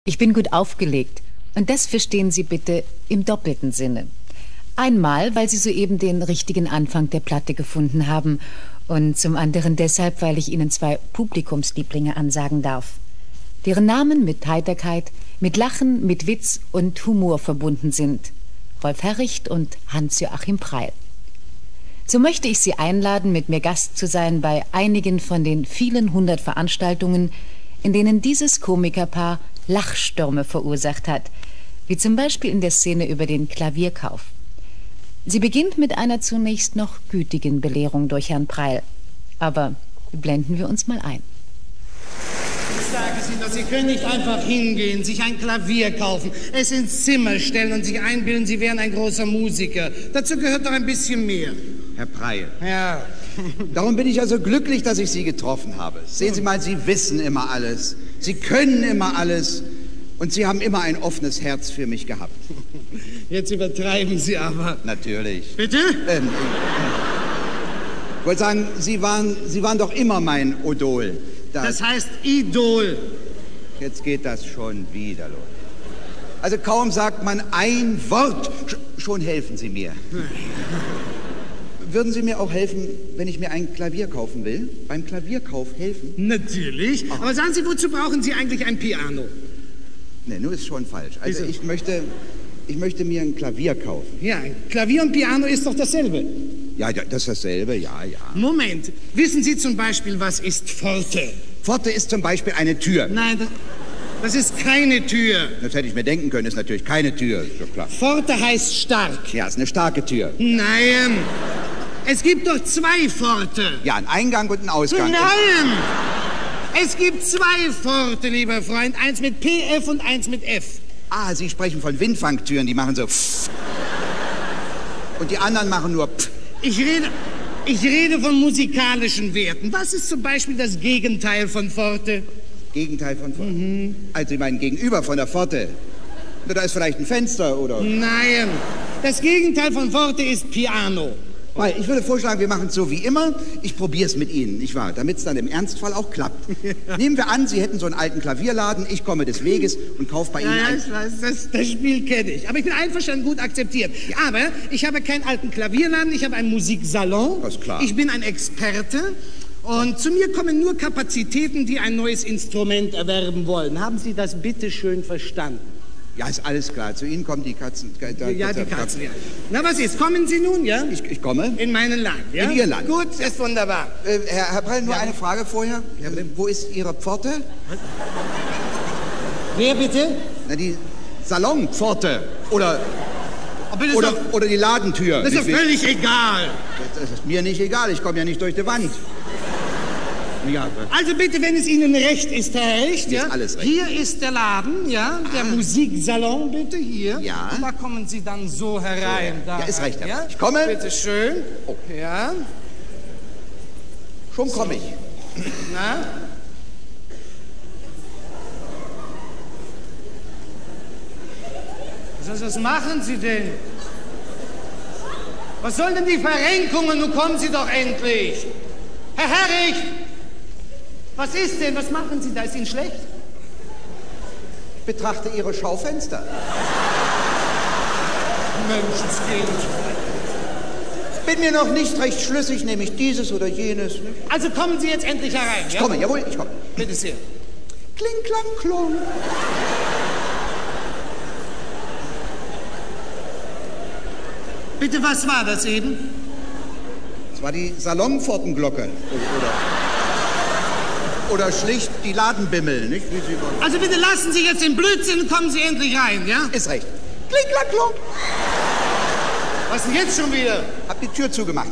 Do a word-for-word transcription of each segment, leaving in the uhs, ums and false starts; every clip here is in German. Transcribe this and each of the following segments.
Ich bin gut aufgelegt. Und das verstehen Sie bitte im doppelten Sinne. Einmal, weil Sie soeben den richtigen Anfang der Platte gefunden haben. Und zum anderen deshalb, weil ich Ihnen zwei Publikumslieblinge ansagen darf. Deren Namen mit Heiterkeit, mit Lachen, mit Witz und Humor verbunden sind. Rolf Herricht und Hans-Joachim Preil. So möchte ich Sie einladen, mit mir Gast zu sein bei einigen von den vielen hundert Veranstaltungen, in denen dieses Komikerpaar Lachstürme verursacht hat, wie zum Beispiel in der Szene über den Klavierkauf. Sie beginnt mit einer zunächst noch gütigen Belehrung durch Herrn Preil. Aber blenden wir uns mal ein. Ich sage es Ihnen doch, Sie können nicht einfach hingehen, sich ein Klavier kaufen, es ins Zimmer stellen und sich einbilden, Sie wären ein großer Musiker. Dazu gehört doch ein bisschen mehr. Herr Preil. Ja. Darum bin ich also glücklich, dass ich Sie getroffen habe. Sehen Sie mal, Sie wissen immer alles. Sie können immer alles. Und Sie haben immer ein offenes Herz für mich gehabt. Jetzt übertreiben Sie aber. Natürlich. Bitte? Ähm, ich wollte sagen, Sie waren, Sie waren doch immer mein Idol. Da, das heißt Idol. Jetzt geht das schon wieder los. Also kaum sagt man ein Wort, schon helfen Sie mir. Würden Sie mir auch helfen, wenn ich mir ein Klavier kaufen will? Beim Klavierkauf helfen? Natürlich. Ach. Aber sagen Sie, wozu brauchen Sie eigentlich ein Piano? Ne, nur ist schon falsch. Also Wieso? ich möchte, ich möchte mir ein Klavier kaufen. Ja, Klavier und Piano ist doch dasselbe. Ja, das ist dasselbe, ja, ja. Moment, wissen Sie zum Beispiel, was ist Forte? Forte ist zum Beispiel eine Tür. Nein, das, das ist keine Tür. Das hätte ich mir denken können, ist natürlich keine Tür, ist doch klar. Forte heißt stark. Ja, ist eine starke Tür. Nein, es gibt doch zwei Forte. Ja, einen Eingang und einen Ausgang. Nein, es gibt zwei Forte, lieber Freund. Eins mit P F und eins mit F. Ah, Sie sprechen von Windfangtüren, die machen so pff. Und die anderen machen nur pff. Ich rede, ich rede von musikalischen Werten. Was ist zum Beispiel das Gegenteil von Forte? Gegenteil von Forte? Mhm. Also Sie meinen gegenüber von der Forte. Da ist vielleicht ein Fenster, oder? Nein, das Gegenteil von Forte ist Piano. Weil ich würde vorschlagen, wir machen es so wie immer. Ich probiere es mit Ihnen, nicht wahr? Damit es dann im Ernstfall auch klappt. Ja. Nehmen wir an, Sie hätten so einen alten Klavierladen. Ich komme des Weges und kaufe bei Ihnen ja, ein... ich weiß, das, das Spiel kenne ich. Aber ich bin einverstanden, gut akzeptiert. Ja. Aber ich habe keinen alten Klavierladen, ich habe einen Musiksalon. Das ist klar. Ich bin ein Experte. Und zu mir kommen nur Kapazitäten, die ein neues Instrument erwerben wollen. Haben Sie das bitte schön verstanden? Ja, ist alles klar. Zu Ihnen kommen die Katzen. Da, ja, die Katzen, ja. Na, was ist? Kommen Sie nun, ja? Ich, ich komme. In meinen Laden, ja? In Ihr Land. Gut, ist wunderbar. Äh, Herr, Herr Preil, nur ja. eine Frage vorher. Ja, äh, wo ist Ihre Pforte? Was? Wer bitte? Na, die Salonpforte. Oder, oh, oder, doch, oder die Ladentür. Das ist doch völlig egal. Das ist mir nicht egal. Ich komme ja nicht durch die Wand. Ja. Also bitte, wenn es Ihnen recht ist, Herr Hecht, ja? Ist alles recht. Hier ist der Laden, ja, der ah. Musiksalon, bitte, hier. Ja. Und da kommen Sie dann so herein. So, ja. Da ja, ist recht, Herr. Ja? Ich komme. Bitte schön. Oh. Ja. Schon komme so. ich. Na? Was, was machen Sie denn? Was sollen denn die Verrenkungen? Nun kommen Sie doch endlich. Herr Herrich! Was ist denn? Was machen Sie da? Ist Ihnen schlecht? Ich betrachte Ihre Schaufenster. Menschenskind. Ich bin mir noch nicht recht schlüssig, nehme ich dieses oder jenes. Also kommen Sie jetzt endlich herein, Ich ja? komme, jawohl, ich komme. Bitte sehr. Kling, klang, klong. Bitte, was war das eben? Das war die Salonpfortenglocke. Oder, oder schlicht die Ladenbimmel, nicht? Wie Sie wollen. Also bitte lassen Sie jetzt den Blödsinn und kommen Sie endlich rein, ja? Ist recht. Kling, klang, klong. Was denn jetzt schon wieder? Hab die Tür zugemacht.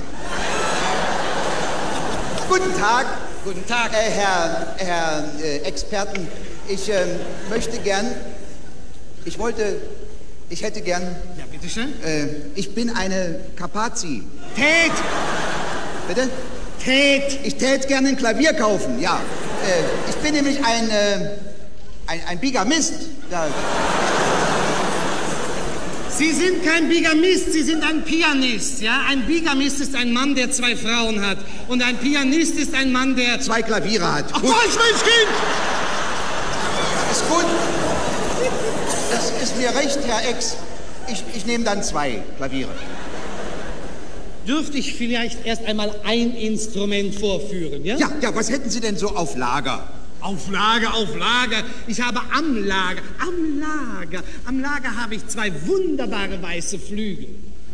Guten Tag. Guten Tag. Äh, Herr, Herr äh, Experten, ich äh, möchte gern, ich wollte, ich hätte gern... Ja, bitteschön. Äh, ich bin eine Kapazi. Tät! Bitte? Tät! Ich tät gerne ein Klavier kaufen, ja. Äh, ich bin nämlich ein, äh, ein, ein Bigamist. Ja. Sie sind kein Bigamist, Sie sind ein Pianist, ja? Ein Bigamist ist ein Mann, der zwei Frauen hat. Und ein Pianist ist ein Mann, der... Zwei Klaviere hat. Ach, Menschenskind! Ist gut. ist mir recht, Herr Ex. Ich, ich nehme dann zwei Klaviere. Dürfte ich vielleicht erst einmal ein Instrument vorführen, ja? Ja, ja, was hätten Sie denn so auf Lager? Auf Lager, auf Lager. Ich habe am Lager, am Lager, am Lager habe ich zwei wunderbare weiße Flügel.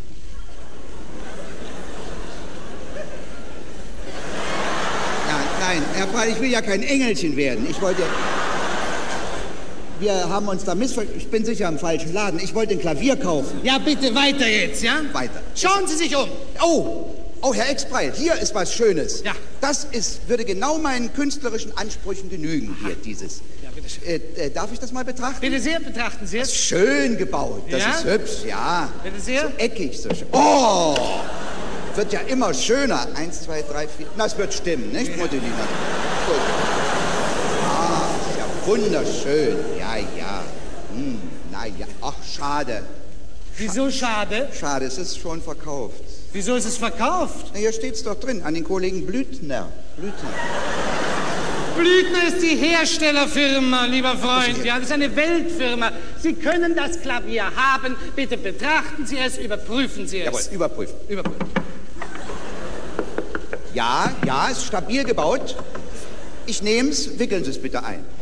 Ja, nein, Herr Preil, ich will ja kein Engelchen werden. Ich wollte... Wir haben uns da missverstanden. Ich bin sicher im falschen Laden. Ich wollte ein Klavier kaufen. Ja, bitte weiter jetzt, ja? Weiter. Schauen Sie sich um. Oh, oh, Herr Expreil, hier ist was Schönes. Ja. Das ist, würde genau meinen künstlerischen Ansprüchen genügen, hier, dieses. Ja, bitte schön. Äh, äh, darf ich das mal betrachten? Bitte sehr, betrachten Sie Das es. ist schön gebaut, das Ja? ist hübsch, ja. Bitte sehr. So eckig, so schön. Oh, wird ja immer schöner. Eins, zwei, drei, vier. Na, es wird stimmen, nicht, Mutti? Gut. Ah, ist ja wunderschön. Ja, ja. Hm, na ja, ach, schade. Wieso schade? Schade, es ist schon verkauft. Wieso ist es verkauft? Na, hier steht's doch drin, an den Kollegen Blüthner. Blüthner. Blüthner ist die Herstellerfirma, lieber Freund. Ja, das ist eine Weltfirma. Sie können das Klavier haben. Bitte betrachten Sie es, überprüfen Sie es. Jawohl, überprüfen. Überprüfen. Ja, ja, ist stabil gebaut. Ich nehm's, wickeln Sie es bitte ein. Oh.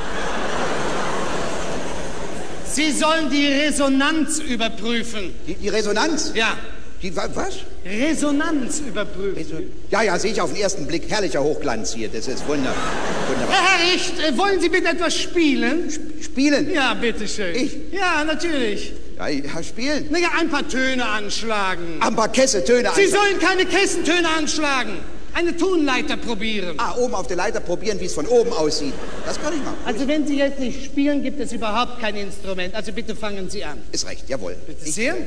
Sie sollen die Resonanz überprüfen. Die, die Resonanz? Ja, Die, wa- was? Resonanz überprüfen. Reso ja, ja, sehe ich auf den ersten Blick. Herrlicher Hochglanz hier. Das ist wunder wunderbar. Herr Richt, äh, wollen Sie bitte etwas spielen? Spielen? Ja, bitteschön. Ich? Ja, natürlich. Ja, ja, spielen. Na ja, ein paar Töne anschlagen. Ein paar Kesse, Töne Sie ein. sollen keine Kessentöne anschlagen. Eine Tonleiter probieren. Ah, oben auf der Leiter probieren, wie es von oben aussieht. Das kann ich machen. Also wenn Sie jetzt nicht spielen, gibt es überhaupt kein Instrument. Also bitte fangen Sie an. Ist recht, jawohl. Bitte Ich- sehr.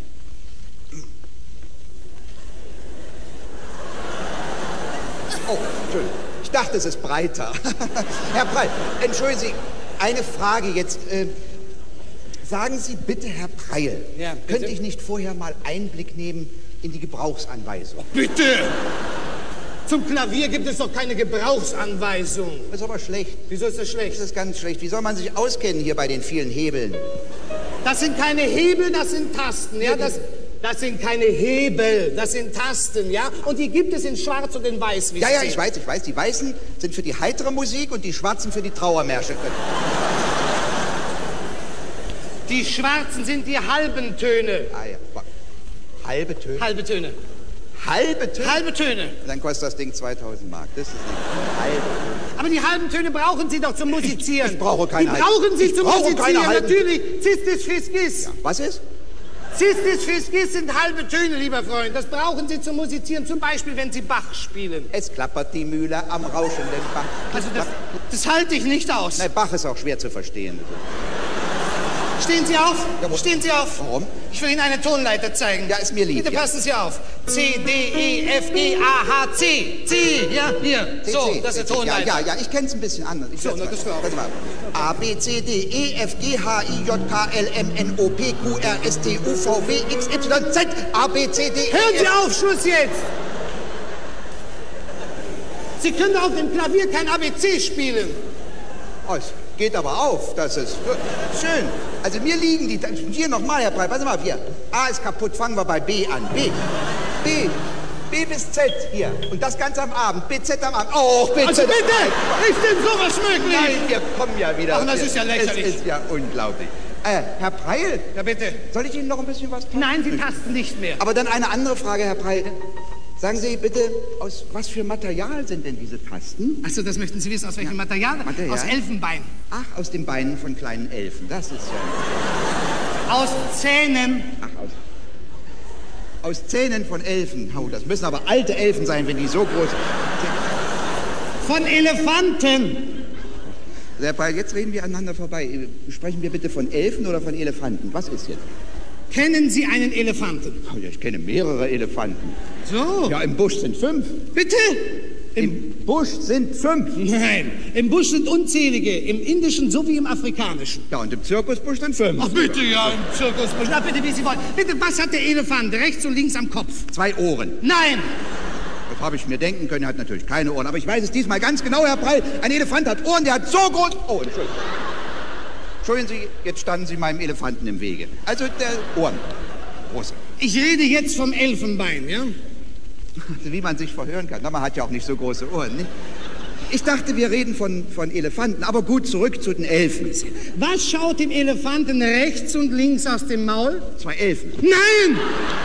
Oh, Entschuldigung. Ich dachte, es ist breiter. Herr Preil, entschuldigen Sie, eine Frage jetzt. Äh, sagen Sie bitte, Herr Preil, Ja, bitte. könnte ich nicht vorher mal Einblick nehmen in die Gebrauchsanweisung? Bitte! Zum Klavier gibt es doch keine Gebrauchsanweisung. Das ist aber schlecht. Wieso ist das schlecht? Das ist ganz schlecht. Wie soll man sich auskennen hier bei den vielen Hebeln? Das sind keine Hebel, das sind Tasten, ja? Das, das sind keine Hebel, das sind Tasten, ja? Und die gibt es in Schwarz und in Weiß, wie Ja, Sie ja, sehen. ich weiß, ich weiß. Die Weißen sind für die heitere Musik und die Schwarzen für die Trauermärsche. Die Schwarzen sind die halben Töne. Ah ja. Halbe Töne? Halbe Töne. Halbe Töne? Halbe Töne. Dann kostet das Ding zweitausend Mark. Das ist nicht halbe Töne. Aber die halben Töne brauchen Sie doch zum Musizieren. Ich brauche keine Die halben- brauchen Sie Ich zum brauche Musizieren, keine halben- natürlich. Cistis Fiscis. Was ist? Cistis Fiscis sind halbe Töne, lieber Freund. Das brauchen Sie zum Musizieren, zum Beispiel, wenn Sie Bach spielen. Es klappert die Mühle am rauschenden Bach. Also das, das halte ich nicht aus. Nein, Bach ist auch schwer zu verstehen. Stehen Sie auf. Jawohl. Stehen Sie auf. Warum? Ich will Ihnen eine Tonleiter zeigen. Ja, ist mir lieb, Bitte ja. passen Sie auf. C, D, E, F, G, A, H, C. C, ja, hier. C, So, C, das ist C, eine Tonleiter. Ja, ja, ja, ich kenne es ein bisschen anders. Ich So, setz na, mal. das war auch- Pass mal. A, B, C, D, E, F, G, H, I, J, K, L, M, N, O, P, Q, R, S, T, U, V, W, X, Y, Z, A, B, C, D, E, Hören Sie F. auf, Schluss jetzt. Sie können auf dem Klavier kein A B C spielen. Oh, es geht aber auf, das ist schön. Also mir liegen die, hier nochmal, Herr Breit, pass mal auf, hier. A ist kaputt, fangen wir bei B an. B, B, B bis Z, hier. Und das Ganze am Abend, B Z am Abend. Oh, B Z Also am bitte, Abend. ist denn sowas möglich? Nein, wir kommen ja wieder. Ach, das ist ja lächerlich. Es ist ja unglaublich. Äh, Herr Preil, Ja, bitte. soll ich Ihnen noch ein bisschen was tun? Nein, Sie tasten nicht mehr. Aber dann eine andere Frage, Herr Preil. Sagen Sie bitte, aus was für Material sind denn diese Tasten? Achso, das möchten Sie wissen, aus welchem Material? Material? Aus Elfenbein. Ach, aus den Beinen von kleinen Elfen. Das ist ja... Aus Zähnen. Ach, aus... Aus Zähnen von Elfen. Oh, das müssen aber alte Elfen sein, wenn die so groß... Von Elefanten. Herr Preil, jetzt reden wir aneinander vorbei. Sprechen wir bitte von Elfen oder von Elefanten? Was ist jetzt? Kennen Sie einen Elefanten? Oh, ja, ich kenne mehrere Elefanten. So. Ja, im Busch sind fünf. Bitte? Im Busch sind fünf. Nein, im Busch sind unzählige, im Indischen sowie im Afrikanischen. Ja, und im Zirkusbusch sind fünf. Ach bitte, ja, im Zirkusbusch. Na bitte, wie Sie wollen. Bitte, was hat der Elefant rechts und links am Kopf? Zwei Ohren. Nein, Das habe ich mir denken können, er hat natürlich keine Ohren. Aber ich weiß es diesmal ganz genau, Herr Preil. Ein Elefant hat Ohren, der hat so groß... Oh, Entschuldigung. Entschuldigen Sie, jetzt standen Sie meinem Elefanten im Wege. Also der Ohren. Große. Ich rede jetzt vom Elfenbein, ja? Wie man sich verhören kann. Na, man hat ja auch nicht so große Ohren, nicht? Ich dachte, wir reden von, von Elefanten, aber gut, zurück zu den Elfen. Was schaut dem Elefanten rechts und links aus dem Maul? Zwei Elfen. Nein!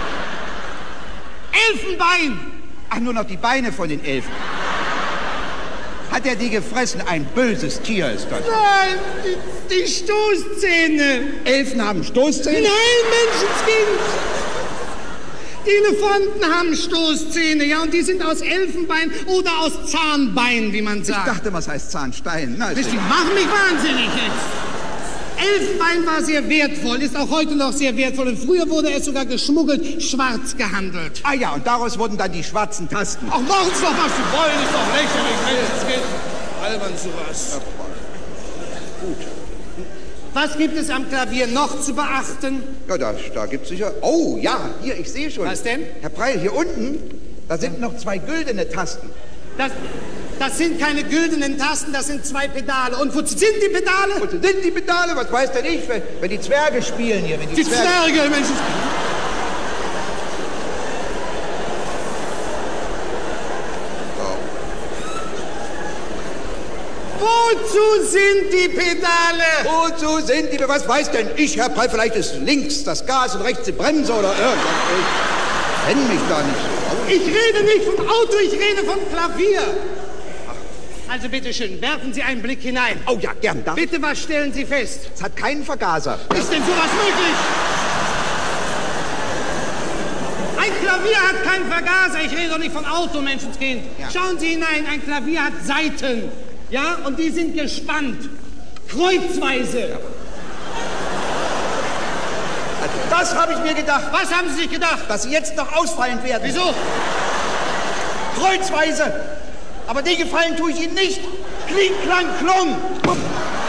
Elfenbein! Ach, nur noch die Beine von den Elfen. Hat er die gefressen? Ein böses Tier ist das. Nein, die, die Stoßzähne. Elfen haben Stoßzähne? Nein, Menschenskind. Die Elefanten haben Stoßzähne, ja, und die sind aus Elfenbein oder aus Zahnbein, wie man sagt. Ich dachte, was heißt Zahnstein? Na, Sie machen mich wahnsinnig jetzt. Elfenbein war sehr wertvoll, ist auch heute noch sehr wertvoll. Und früher wurde es sogar geschmuggelt, schwarz gehandelt. Ah ja, und daraus wurden dann die schwarzen Tasten. Ach, machen Sie doch, was Sie wollen, ist doch lächerlich, Menschenskind. Albern sowas. Gut. Was gibt es am Klavier noch zu beachten? Ja, da, da gibt es sicher... Oh, ja, hier, ich sehe schon. Was denn? Herr Preil, hier unten, da sind noch zwei güldene Tasten. Das, das sind keine güldenen Tasten, das sind zwei Pedale. Und wo sind die Pedale? Wo sind die Pedale? Was weiß denn ich, wenn, wenn die Zwerge spielen hier? Wenn die, Die Zwerge... Zwerge, Menschen. Wozu sind die Pedale? Wozu sind die? Was weiß denn ich, Herr Preil? Vielleicht ist links das Gas und rechts die Bremse oder irgendwas. Ich kenne mich da nicht so aus. Ich rede nicht vom Auto, ich rede vom Klavier. Also bitteschön, werfen Sie einen Blick hinein. Oh ja, gern. Darf Bitte, was stellen Sie fest? Es hat keinen Vergaser. Ist denn sowas möglich? Ein Klavier hat keinen Vergaser. Ich rede doch nicht von Auto, Menschenskind. Ja. Schauen Sie hinein, ein Klavier hat Saiten. Ja, und die sind gespannt. Kreuzweise. Also das habe ich mir gedacht. Was haben Sie sich gedacht? Dass sie jetzt noch ausfallen werden. Wieso? Kreuzweise. Aber die Gefallen tue ich Ihnen nicht. Kling, klang, klong.